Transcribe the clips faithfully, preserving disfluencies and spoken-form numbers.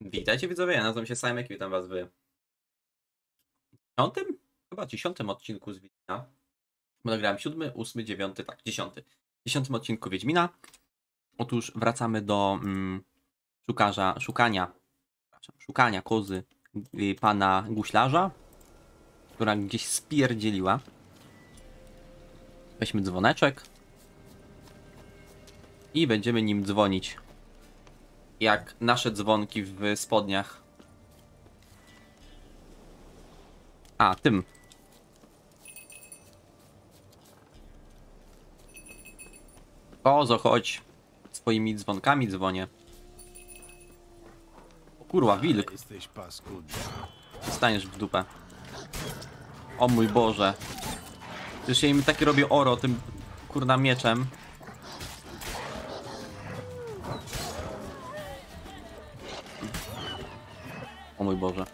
Witajcie widzowie, ja nazywam się Simek i witam was w piątym? Chyba dziesiątym odcinku z Wiedźmina. Bo nagrałem siódmy, ósmy, dziewiąty, tak, dziesiąty. Dziesiątym odcinku Wiedźmina. Otóż wracamy do mm, szukarza, szukania, szukania kozy y, pana guślarza, która gdzieś spierdzieliła. Weźmy dzwoneczek i będziemy nim dzwonić. Jak nasze dzwonki w spodniach. A, tym. Kozo, chodź. Swoimi dzwonkami dzwonię. O kurwa, wilk. Jesteś paskudny. Staniesz w dupę. O mój Boże. Przecież ja im takie robię oro tym kurna mieczem. O mój Boże.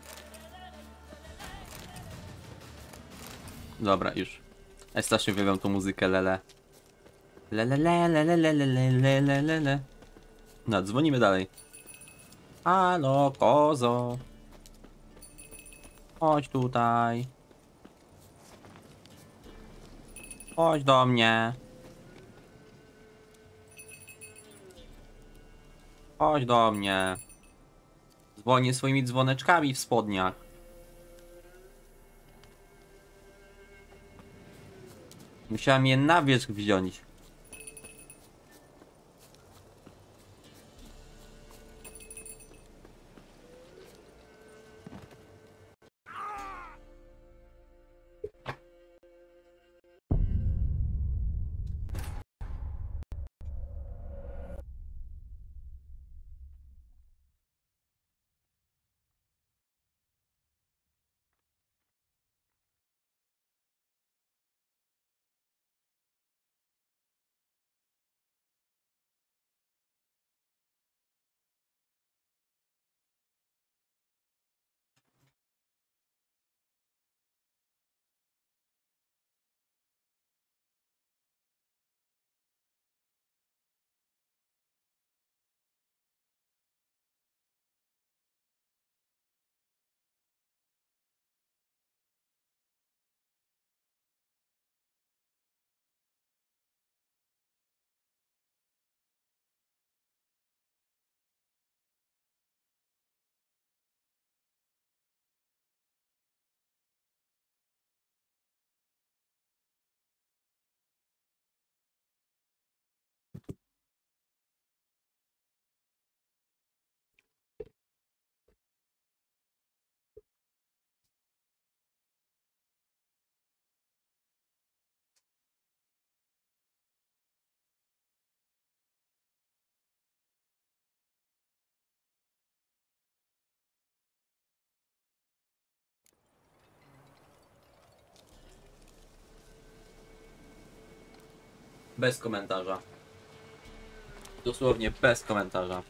Dobra, już. Ja strasznie uwielbiam tą muzykę, lele. Lele, lele, lele, lele, lele, lele. No, dzwonimy dalej. Halo, kozo. Chodź tutaj. Chodź do mnie. Chodź do mnie. Dzwonię swoimi dzwoneczkami w spodniach. Musiałem je na wierzch wziąć. Bez komentarza. Dosłownie bez komentarza.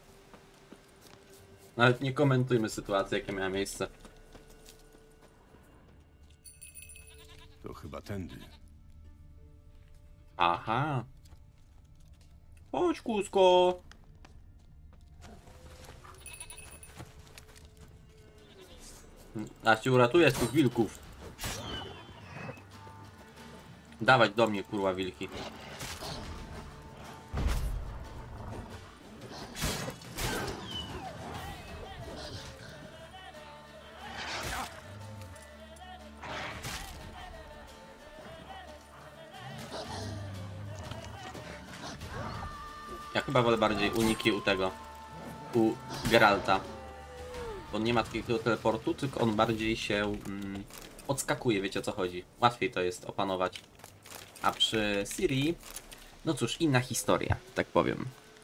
Nawet nie komentujmy sytuacji, jaka miała miejsce. To chyba tędy. Aha. Chodź, kusko. A cię uratuję z tych wilków. Dawać do mnie, kurwa, wilki. Ja chyba wolę bardziej uniki u tego. U Geralta. Bo nie ma takiego teleportu, tylko on bardziej się mm, odskakuje, wiecie o co chodzi. Łatwiej to jest opanować. A przy Ciri, no cóż, inna historia, tak powiem.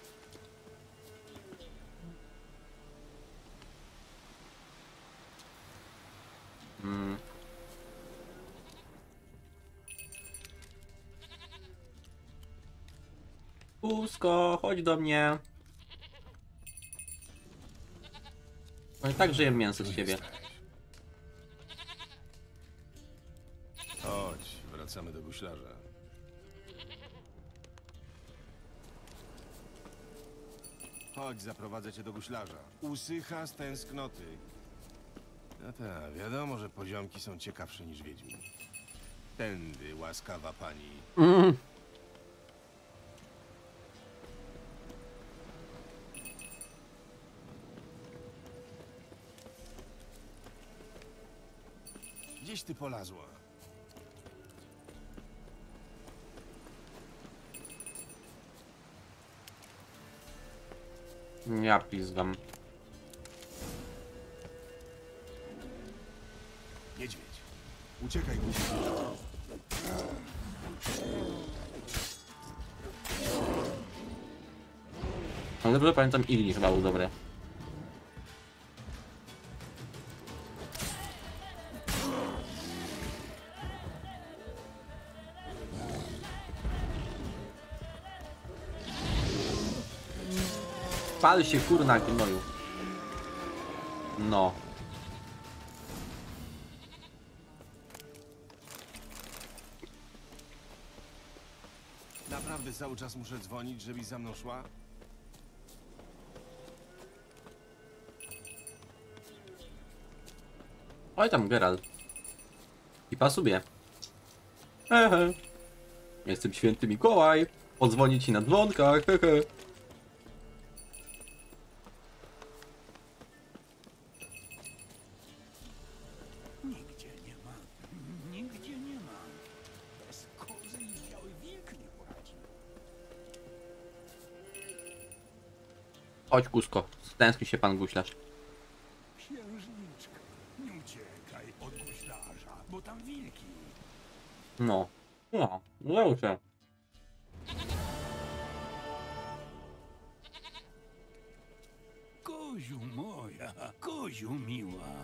Mm. Pusko, chodź do mnie. No i tak żyję mięso z ciebie. Chodź, wracamy do guślarza. Chodź. Chodź, zaprowadzę cię do guślarza. Usycha z tęsknoty. No tak, wiadomo, że poziomki są ciekawsze niż wiedźmi. Tędy, łaskawa pani. Mm. Gdzieś ty polazła? Ja pizgam. Niedźwiedź. Uciekaj, guślarz. No dobrze pamiętam, Illi chyba był dobry. Pal się kurna gnoju. No. Naprawdę cały czas muszę dzwonić, żebyś za mną szła? Oj tam Geralt. I pasuje. Hehe. Jestem święty Mikołaj. Odzwonię ci na dzwonkach. Hehe. Nigdzie nie ma. Nigdzie nie ma. Bez kozy i biały wilk nie poradzi. Chodź Kusko. Stęskni się pan guślarz. Księżniczka, nie uciekaj od guślarza, bo tam wilki. No. No. Udało się. Koziu moja, koziu miła.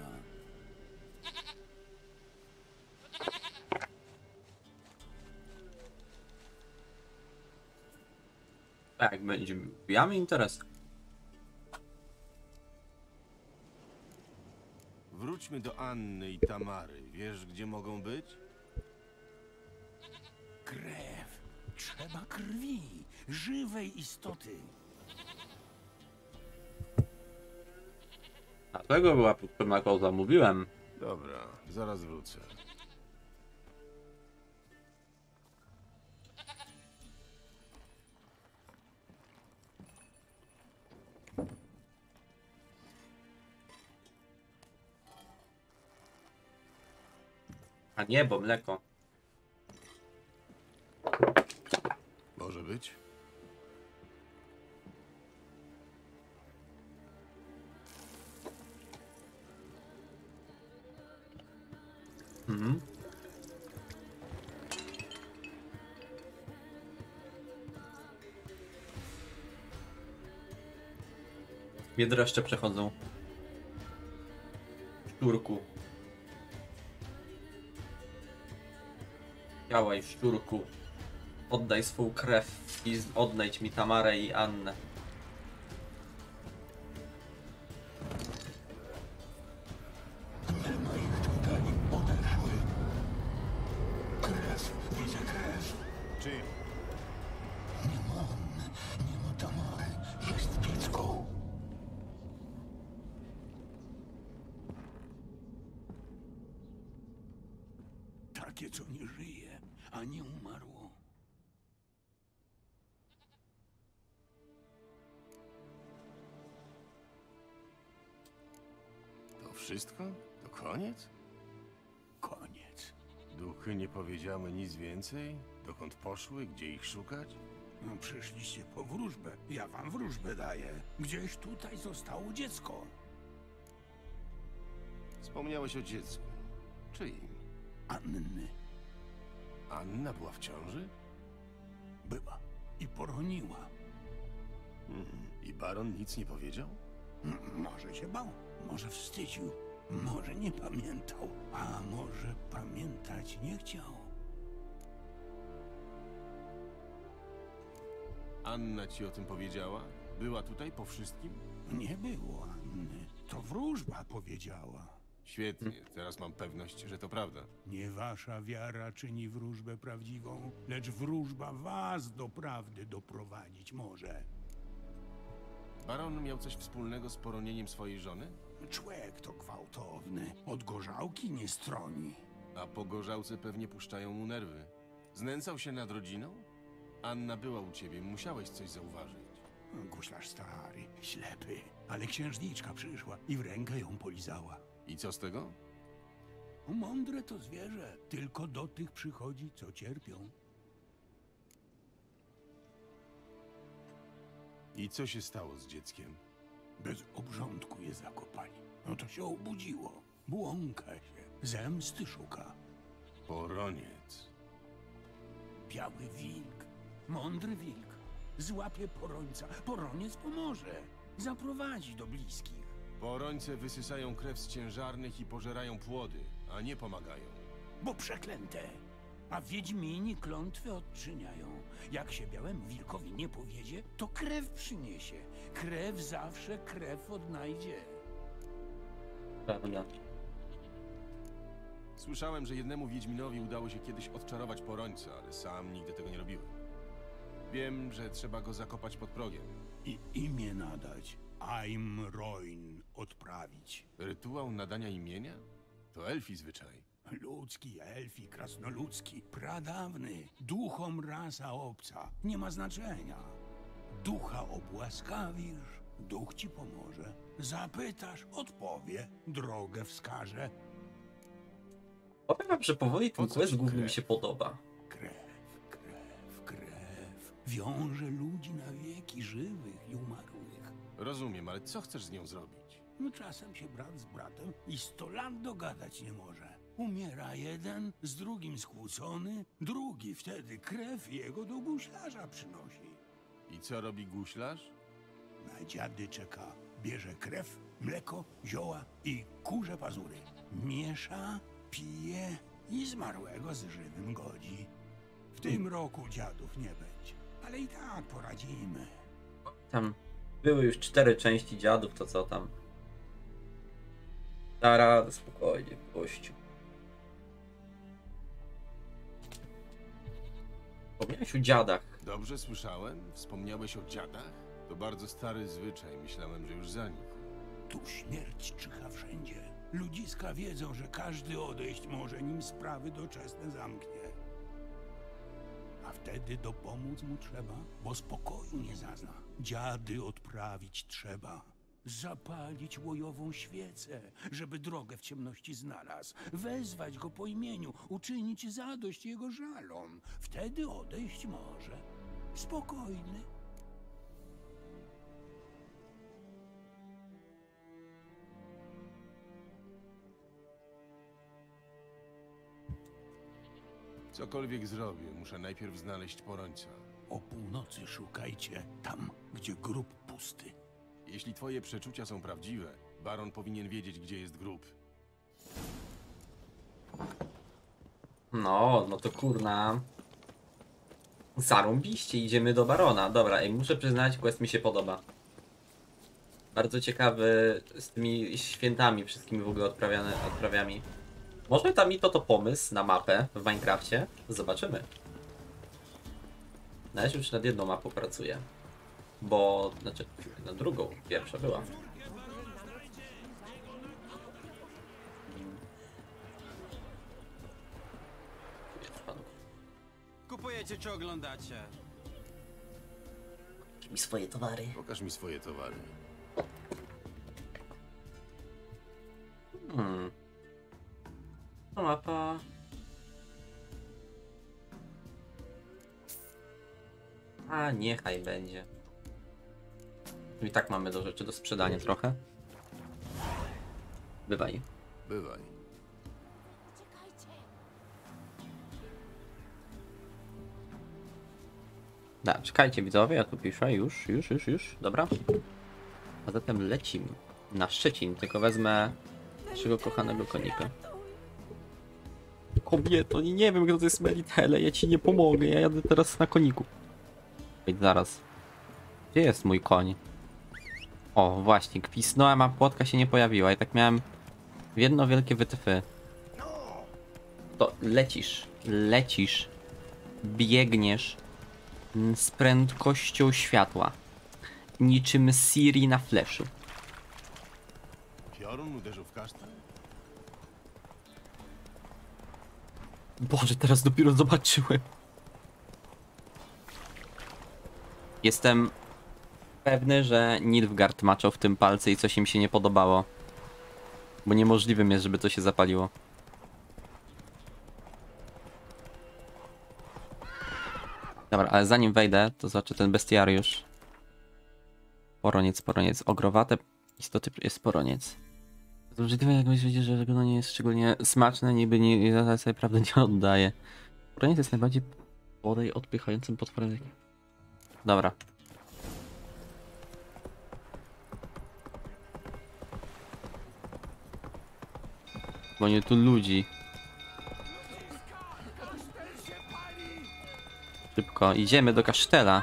Tak, będzie. Bijamy interes. Wróćmy do Anny i Tamary. Wiesz, gdzie mogą być? Krew. Trzeba krwi. Żywej istoty. Dlatego była potrzebna koza, mówiłem. Dobra, zaraz wrócę. A nie, bo mleko. Może być? Mhm. Mnie dreszcze przechodzą. Szczurku. Działaj, szczurku. Oddaj swą krew i z- odnajdź mi Tamarę i Annę. Czy? Takie, co nie żyje, a nie umarło. To wszystko? To koniec? Koniec. Duchy nie powiedziały nic więcej? Dokąd poszły? Gdzie ich szukać? No, przyszliście po wróżbę. Ja wam wróżbę daję. Gdzieś tutaj zostało dziecko. Wspomniałeś o dziecku. Czyim? Anny Anna była w ciąży? była i poroniła. Mhm. I baron nic nie powiedział? M- Może się bał, może wstydził, może nie pamiętał, a może pamiętać nie chciał. Anna ci o tym powiedziała? Była tutaj po wszystkim? Nie było Anny, to wróżba powiedziała. Świetnie, teraz mam pewność, że to prawda. Nie wasza wiara czyni wróżbę prawdziwą, lecz wróżba was do prawdy doprowadzić może. Baron miał coś wspólnego z poronieniem swojej żony? Człowiek to gwałtowny. Od gorzałki nie stroni. A po gorzałce pewnie puszczają mu nerwy. Znęcał się nad rodziną? Anna była u ciebie, musiałeś coś zauważyć. Guślarz stary, ślepy. Ale księżniczka przyszła i w rękę ją polizała. I co z tego? Mądre to zwierzę. Tylko do tych przychodzi, co cierpią. I co się stało z dzieckiem? Bez obrządku je zakopali. No to się obudziło. Błąka się. Zemsty szuka. Poroniec. Biały wilk. Mądry wilk. Złapie porońca. Poroniec pomoże. Zaprowadzi do bliskich. Porońce wysysają krew z ciężarnych i pożerają płody, a nie pomagają. Bo przeklęte. A wiedźmini klątwy odczyniają. Jak się białemu wilkowi nie powiedzie, to krew przyniesie. Krew zawsze krew odnajdzie. Prawda. Słyszałem, że jednemu wiedźminowi udało się kiedyś odczarować porońca, ale sam nigdy tego nie robiłem. Wiem, że trzeba go zakopać pod progiem. I imię nadać. Aim Roin odprawić. Rytuał nadania imienia? To elfi zwyczaj. Ludzki, elfi, krasnoludzki, pradawny, duchom rasa obca, nie ma znaczenia. Ducha obłaskawisz, duch ci pomoże. Zapytasz, odpowie, drogę wskaże. Powiem wam, że powoli ten Po co quest ci główny mi krew? się podoba. Krew, krew, krew, wiąże ludzi na wieki żywych i umarłych. Rozumiem, ale co chcesz z nią zrobić? No czasem się brat z bratem i sto lat dogadać nie może. Umiera jeden, z drugim skłócony, drugi wtedy krew jego do guślarza przynosi. I co robi guślarz? Na dziady czeka, bierze krew, mleko, zioła i kurze pazury. Miesza, pije i zmarłego z żywym godzi. W tym roku dziadów nie będzie, ale i tak poradzimy. Tam były już cztery części dziadów, to co tam? Da radę, spokojnie, gościu. Wspomniałeś o dziadach. Dobrze słyszałem? Wspomniałeś o dziadach? To bardzo stary zwyczaj, myślałem, że już zanikł. Tu śmierć czyha wszędzie. Ludziska wiedzą, że każdy odejść może, nim sprawy doczesne zamknie. A wtedy dopomóc mu trzeba, bo spokoju nie zazna. Dziady odprawić trzeba. Zapalić łojową świecę, żeby drogę w ciemności znalazł. Wezwać go po imieniu, uczynić zadość jego żalom. Wtedy odejść może. Spokojny. Cokolwiek zrobię, muszę najpierw znaleźć porońca. O północy szukajcie, tam, gdzie grób pusty. Jeśli twoje przeczucia są prawdziwe, baron powinien wiedzieć, gdzie jest grób. No, no to kurna. Zarąbiście, idziemy do barona. Dobra, ej, muszę przyznać, quest mi się podoba. Bardzo ciekawy z tymi świętami wszystkimi w ogóle odprawiane, odprawiami. Może tam i to to pomysł na mapę w Minecrafcie? Zobaczymy. Na razie już nad jedną mapą pracuję. Bo, znaczy, na drugą, pierwsza była. Kupujecie czy oglądacie? Mi swoje towary. Pokaż mi swoje towary. Hmm. To mapa. A niechaj będzie. I tak mamy do rzeczy do sprzedania trochę. Bywaj. Bywaj. Da, czekajcie widzowie, ja tu piszę, już, już, już, już, dobra. A zatem lecimy na Szczecin, tylko wezmę naszego kochanego konika. Kobieto, nie, nie wiem kto to jest Melitele, ja ci nie pomogę, ja jadę teraz na koniku. Ej, zaraz. Gdzie jest mój koń? O, właśnie, kwisnąłem, a płotka się nie pojawiła i tak miałem w jedno wielkie wytyfy. To lecisz, lecisz, biegniesz z prędkością światła. niczym Siri na fleszu. Piorun uderzył w kasztan? Boże, teraz dopiero zobaczyłem. Jestem pewny, że Nilfgaard maczał w tym palce i coś im się nie podobało. Bo niemożliwym jest, żeby to się zapaliło. Dobra, ale zanim wejdę, to zobaczę ten bestiariusz. Poroniec, poroniec. Ogrowate istoty jest poroniec. Możliwe, jak myślicie, że no nie jest szczególnie smaczne, niby nie, nie sobie prawdy nie oddaje. Poroniec jest najbardziej podej odpychającym potworem. Dobra. Bo nie tu ludzi. Szybko, idziemy do kasztela.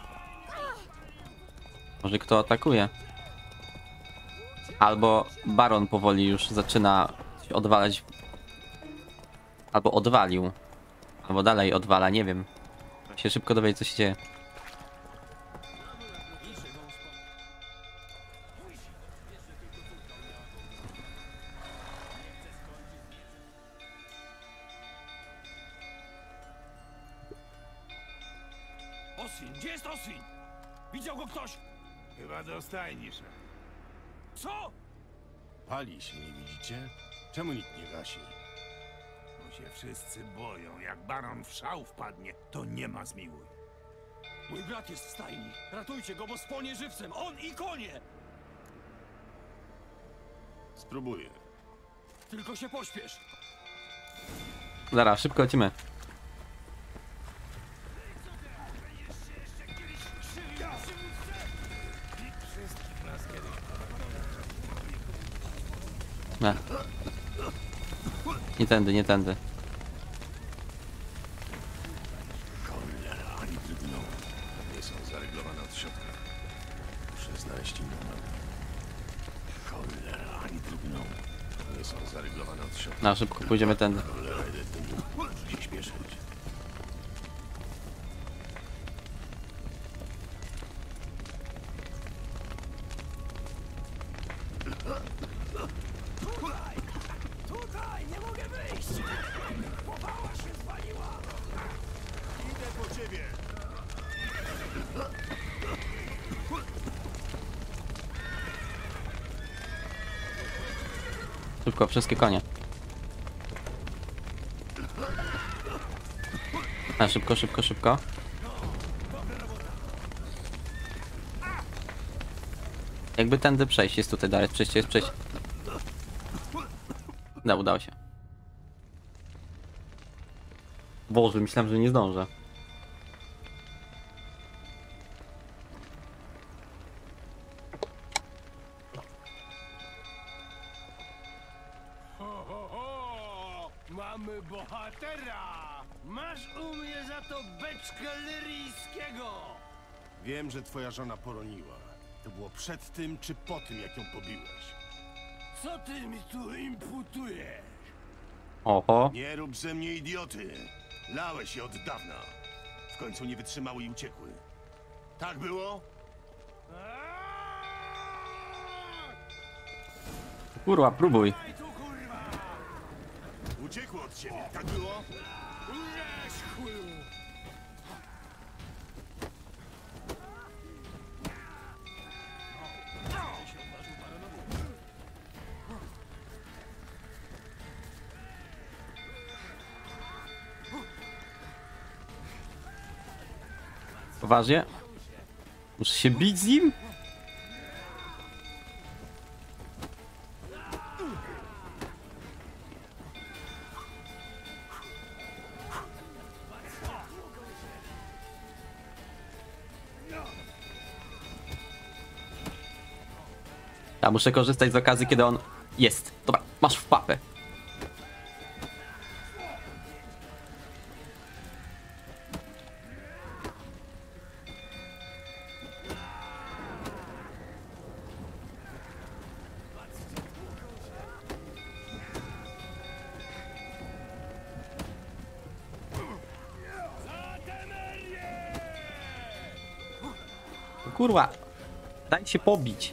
Może kto atakuje? Albo baron powoli już zaczyna się odwalać. Albo odwalił. Albo dalej odwala, nie wiem. Muszę się szybko dowiedzieć, co się dzieje. Oswin, gdzie jest Oswin? Widział go ktoś? Chyba dostajnisz. Co? Pali się, nie widzicie? Czemu nikt nie gasi? Bo się wszyscy boją. Jak baron w szał wpadnie, to nie ma zmiłuj. Mój brat jest w stajni. Ratujcie go, bo spłonie żywcem. On i konie! Spróbuję. Tylko się pośpiesz. Zaraz, szybko lecimy. Nie. Nie tędy, nie tędy. Cholera, ani drgną. Nie są zareglowane od środka. Muszę znaleźć inną drogę. Cholera, ani drgną. Nie są zareglowane od środka. Na szybko pójdziemy tędy. Cholera, idę tym. Muszę się śpieszyć. Tutaj! Nie mogę wyjść! Powała się zwaliła! Idę po ciebie! Szybko, wszystkie konie. A, szybko, szybko, szybko. Jakby tędy przejść, jest tutaj dalej, przejście jest przejść. No, udało się. Boże, myślałem, że nie zdążę. Ho, ho, ho! Mamy bohatera! Masz u mnie za to beczkę lyryjskiego! Wiem, że twoja żona poroniła. To było przed tym, czy po tym, jak ją pobiłeś? Co ty mi tu imputujesz? Oho. Nie rób ze mnie idioty. Lałeś je od dawna. W końcu nie wytrzymały i uciekły. Tak było? Kurwa, próbuj. Uciekły od ciebie. Tak było? Poważnie? Muszę się bić z nim? Ja muszę korzystać z okazji, kiedy on jest. Dobra, masz w papę. Kurwa. Daj się pobić.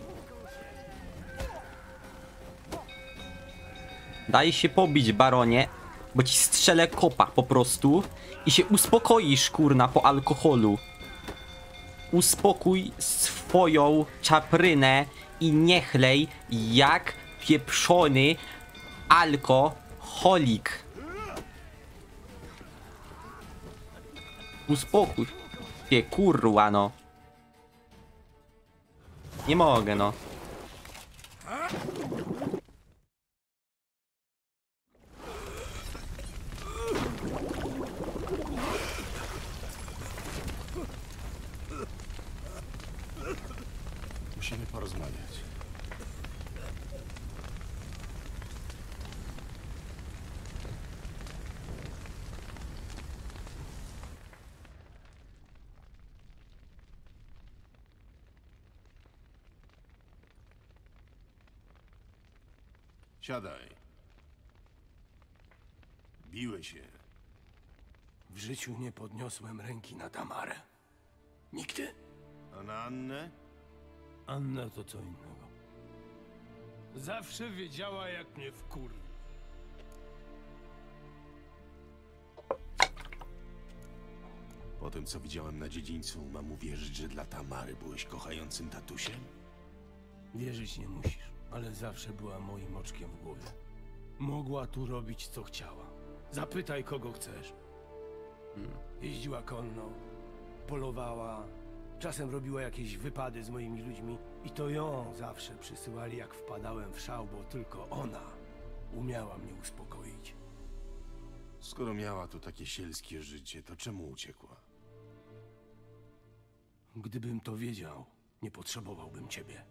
Daj się pobić, baronie, bo ci strzelę kopa po prostu i się uspokoisz, kurna, po alkoholu. Uspokój swoją czaprynę i nie chlej jak pieprzony alkoholik. Uspokój się, kurwa, no. Nie mogę, no. Musimy porozmawiać. Siadaj. Biłeś się. W życiu nie podniosłem ręki na Tamarę. Nigdy. A na Annę? Anna to co innego. Zawsze wiedziała, jak mnie wkurwi. Po tym, co widziałem na dziedzińcu, mam uwierzyć, że dla Tamary byłeś kochającym tatusiem? Wierzyć nie musisz, ale zawsze była moim oczkiem w głowie. Mogła tu robić, co chciała. Zapytaj, kogo chcesz. Jeździła konno, polowała, czasem robiła jakieś wypady z moimi ludźmi i to ją zawsze przysyłali, jak wpadałem w szał, bo tylko ona umiała mnie uspokoić. Skoro miała tu takie sielskie życie, to czemu uciekła? Gdybym to wiedział, nie potrzebowałbym ciebie.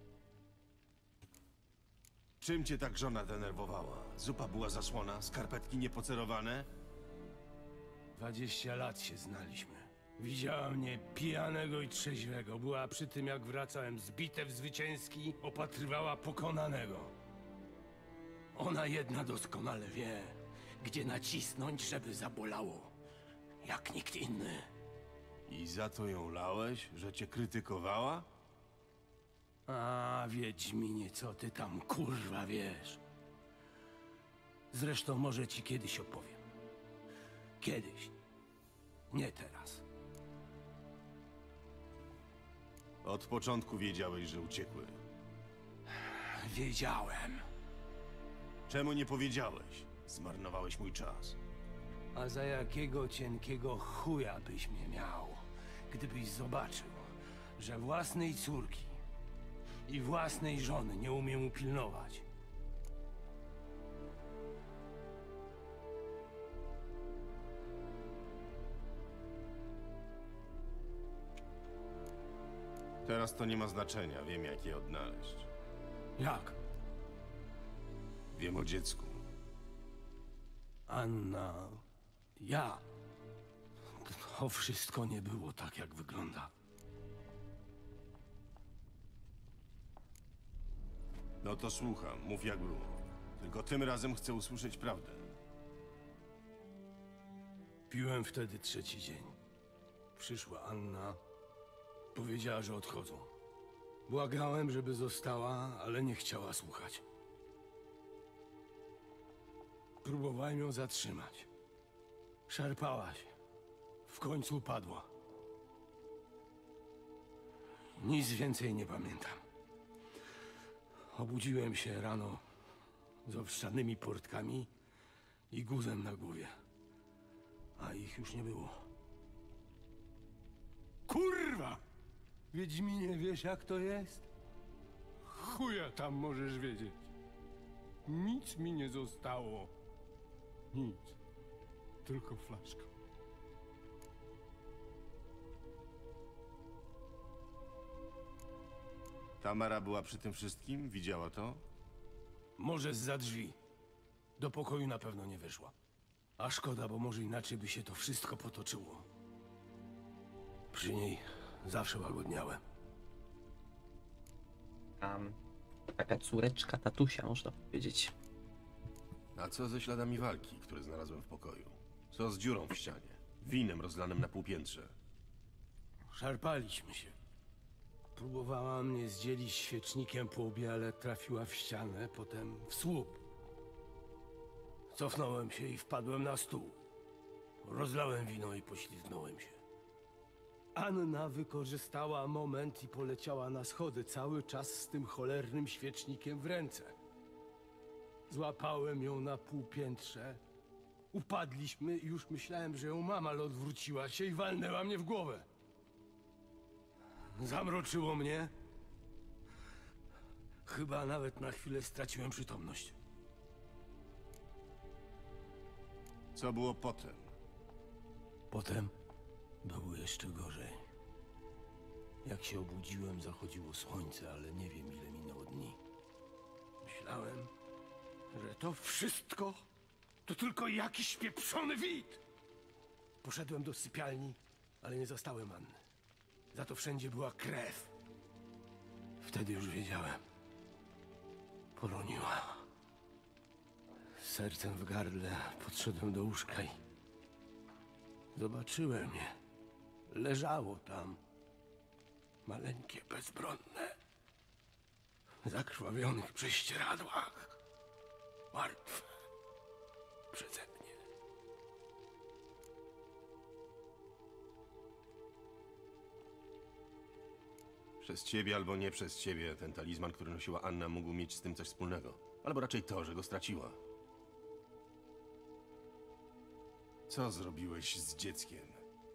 Czym cię tak żona denerwowała? Zupa była zasłona, skarpetki niepocerowane? Dwadzieścia lat się znaliśmy. Widziała mnie pijanego i trzeźwego. Była przy tym, jak wracałem z bitew zwycięski, opatrywała pokonanego. Ona jedna doskonale wie, gdzie nacisnąć, żeby zabolało. Jak nikt inny. I za to ją lałeś, że cię krytykowała? A, Wiedźminie, co ty tam kurwa wiesz? Zresztą może ci kiedyś opowiem. Kiedyś. Nie teraz. Od początku wiedziałeś, że uciekły. Wiedziałem. Czemu nie powiedziałeś? Zmarnowałeś mój czas. A za jakiego cienkiego chuja byś mnie miał, gdybyś zobaczył, że własnej córki i własnej żony nie umiem upilnować? Teraz to nie ma znaczenia, wiem jak je odnaleźć. Jak? Wiem o dziecku. Anna, ja. To wszystko nie było tak, jak wygląda. No to słucham, mów jak było. Tylko tym razem chcę usłyszeć prawdę. Piłem wtedy trzeci dzień. Przyszła Anna. Powiedziała, że odchodzą. Błagałem, żeby została, ale nie chciała słuchać. Próbowałem ją zatrzymać. Szarpała się. W końcu upadła. Nic więcej nie pamiętam. Obudziłem się rano z owszanymi portkami i guzem na głowie. A ich już nie było. Kurwa! Wiedźminie, wiesz jak to jest? Chuja tam możesz wiedzieć. Nic mi nie zostało. Nic. Tylko flaszka. Tamara była przy tym wszystkim? Widziała to? Może zza drzwi. Do pokoju na pewno nie wyszła. A szkoda, bo może inaczej by się to wszystko potoczyło. Przy niej zawsze łagodniałem. Um, taka córeczka tatusia, można powiedzieć. A co ze śladami walki, które znalazłem w pokoju? Co z dziurą w ścianie? Winem rozlanym na półpiętrze? Szarpaliśmy się. Próbowała mnie zdzielić świecznikiem po łbie, ale trafiła w ścianę, potem w słup. Cofnąłem się i wpadłem na stół. Rozlałem wino i poślizgnąłem się. Anna wykorzystała moment i poleciała na schody, cały czas z tym cholernym świecznikiem w ręce. Złapałem ją na półpiętrze. Upadliśmy i już myślałem, że ją mam, ale odwróciła się i walnęła mnie w głowę. Zamroczyło mnie. Chyba nawet na chwilę straciłem przytomność. Co było potem? Potem było jeszcze gorzej. Jak się obudziłem, zachodziło słońce, ale nie wiem, ile minęło dni. Myślałem, że to wszystko to tylko jakiś pieprzony wid. Poszedłem do sypialni, ale nie zastałem Anny. Za to wszędzie była krew. Wtedy już wiedziałem. Poroniła. Z sercem w gardle podszedłem do łóżka i zobaczyłem je. Leżało tam. Maleńkie, bezbronne. W zakrwawionych prześcieradłach. Martwe. Przeze mnie. Przez ciebie albo nie przez ciebie ten talizman, który nosiła Anna, mógł mieć z tym coś wspólnego. Albo raczej to, że go straciła. Co zrobiłeś z dzieckiem?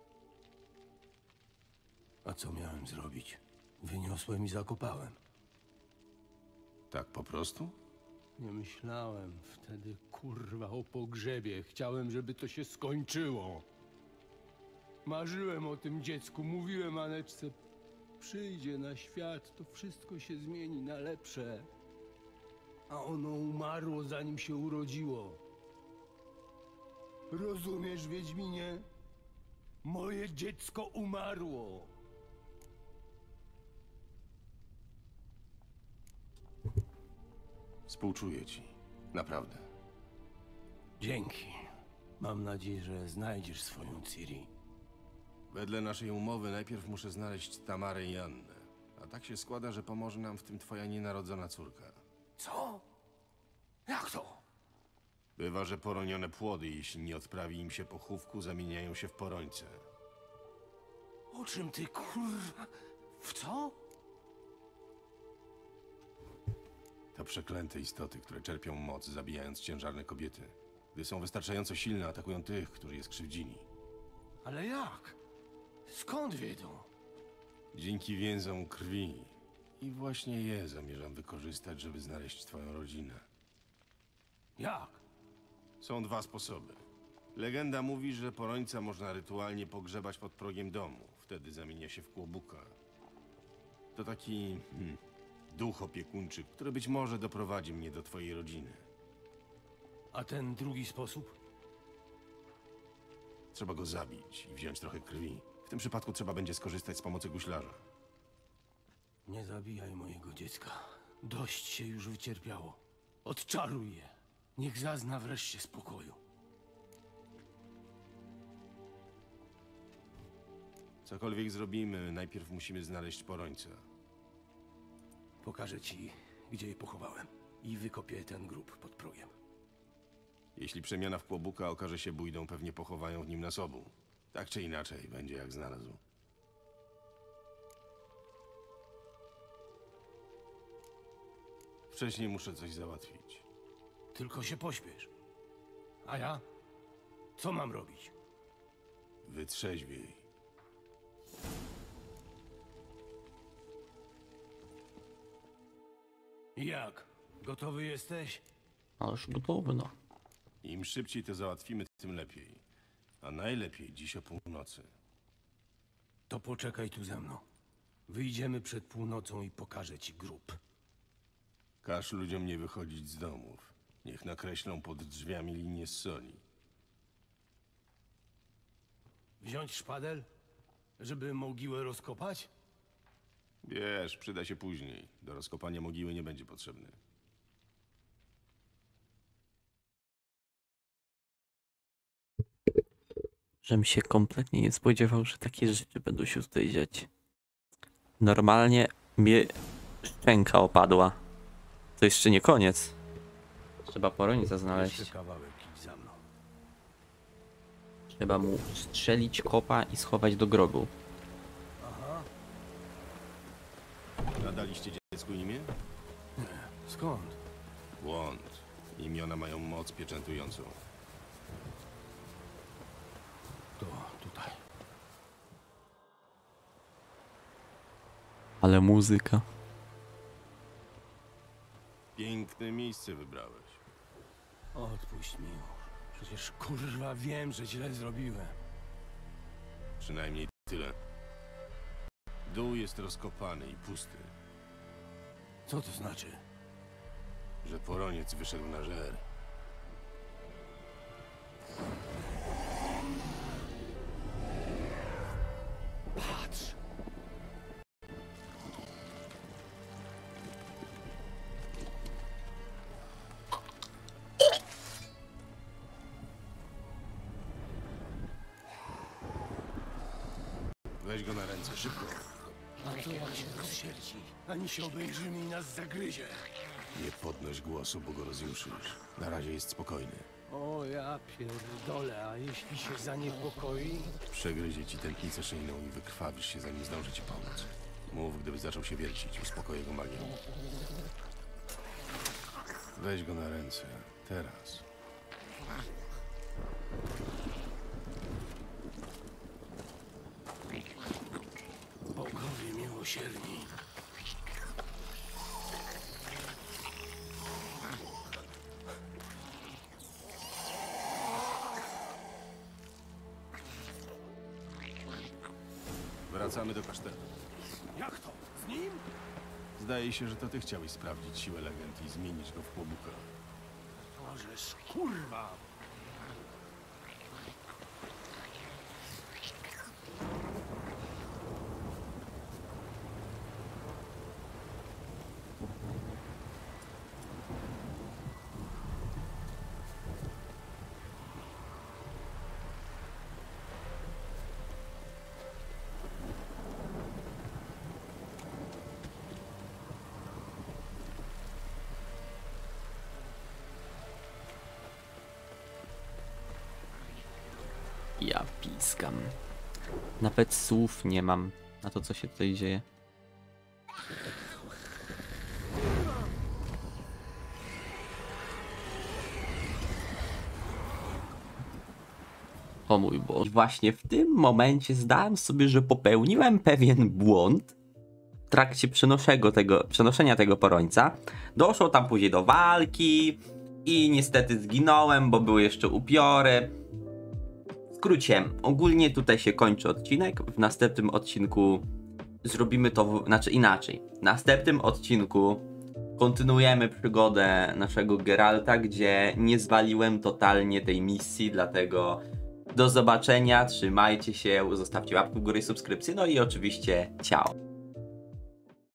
A co miałem zrobić? Wyniosłem i zakopałem. Tak po prostu? Nie myślałem wtedy, kurwa, o pogrzebie. Chciałem, żeby to się skończyło. Marzyłem o tym dziecku, mówiłem Aneczce, przyjdzie na świat, to wszystko się zmieni na lepsze. A ono umarło, zanim się urodziło. Rozumiesz, Wiedźminie? Moje dziecko umarło. Współczuję ci. Naprawdę. Dzięki. Mam nadzieję, że znajdziesz swoją Ciri. Wedle naszej umowy najpierw muszę znaleźć Tamarę i Annę. A tak się składa, że pomoże nam w tym twoja nienarodzona córka. Co? Jak to? Bywa, że poronione płody, jeśli nie odprawi im się pochówku, zamieniają się w porońce. O czym ty, kurwa? W co? To przeklęte istoty, które czerpią moc, zabijając ciężarne kobiety. Gdy są wystarczająco silne, atakują tych, którzy je skrzywdzili. Ale jak? Skąd wiedzą? Dzięki więzom krwi. I właśnie je zamierzam wykorzystać, żeby znaleźć twoją rodzinę. Jak? Są dwa sposoby. Legenda mówi, że porońca można rytualnie pogrzebać pod progiem domu. Wtedy zamienia się w kłobuka. To taki hmm, duch opiekuńczy, który być może doprowadzi mnie do twojej rodziny. A ten drugi sposób? Trzeba go zabić i wziąć trochę krwi. W tym przypadku trzeba będzie skorzystać z pomocy guślarza. Nie zabijaj mojego dziecka. Dość się już wycierpiało. Odczaruj je. Niech zazna wreszcie spokoju. Cokolwiek zrobimy, najpierw musimy znaleźć porońca. Pokażę ci, gdzie je pochowałem. I wykopię ten grób pod progiem. Jeśli przemiana w kłobuka okaże się bójdą, pewnie pochowają w nim nas obu. Tak czy inaczej, będzie jak znalazł. Wcześniej muszę coś załatwić. Tylko się pośpiesz. A ja? Co mam robić? Wytrzeźwiej. Jak? Gotowy jesteś? Ależ gotowy, no. Im szybciej to załatwimy, tym lepiej. A najlepiej dziś o północy. To poczekaj tu ze mną. Wyjdziemy przed północą i pokażę ci grób. Każ ludziom nie wychodzić z domów. Niech nakreślą pod drzwiami linię z soli. Wziąć szpadel, żeby mogiłę rozkopać? Wiesz, przyda się później. Do rozkopania mogiły nie będzie potrzebny. Żem się kompletnie nie spodziewał, że takie rzeczy będą się tutaj dziać. Normalnie mnie szczęka opadła. To jeszcze nie koniec. Trzeba Porońca znaleźć. Jeszcze kawałek idź za mną. Trzeba mu strzelić kopa i schować do grobu. Aha. Nadaliście dziecku imię? Skąd? Błąd. Imiona mają moc pieczętującą. To tutaj. Ale muzyka. Piękne miejsce wybrałeś. Odpuść mi już. Przecież kurwa wiem, że źle zrobiłem. Przynajmniej tyle. Dół jest rozkopany i pusty, Co to znaczy? że poroniec wyszedł na żer. Patrz! Weź go na ręce, szybko. A to jak się rozsierci. Ani się obejrzymy i nas zagryzie. Nie podnoś głosu, bo go rozjuszysz. Na razie jest spokojny. O ja pierdolę, a jeśli się zaniepokoi? Przegryzie ci tętnicę szyjną i wykrwawisz się, zanim zdąży ci pomóc. Mów, gdyby zaczął się wiercić. Uspokoję go magią. Weź go na ręce. Teraz. Bogowie miłosierni. Wracamy do kasztelu. Jak to? Z nim? Zdaje się, że to ty chciałeś sprawdzić siłę legend i zmienić go w kłobuka. Możesz, kurwa! Ja piskam. Nawet słów nie mam na to, co się tutaj dzieje. O mój Boże. I właśnie w tym momencie zdałem sobie, że popełniłem pewien błąd w trakcie przenoszenia tego, przenoszenia tego porońca. Doszło tam później do walki i niestety zginąłem, bo były jeszcze upiory. W skrócie, ogólnie tutaj się kończy odcinek. W następnym odcinku zrobimy to, w, znaczy inaczej. W następnym odcinku kontynuujemy przygodę naszego Geralta, gdzie nie zwaliłem totalnie tej misji, dlatego do zobaczenia, trzymajcie się, zostawcie łapkę w górę i subskrypcję, no i oczywiście ciao.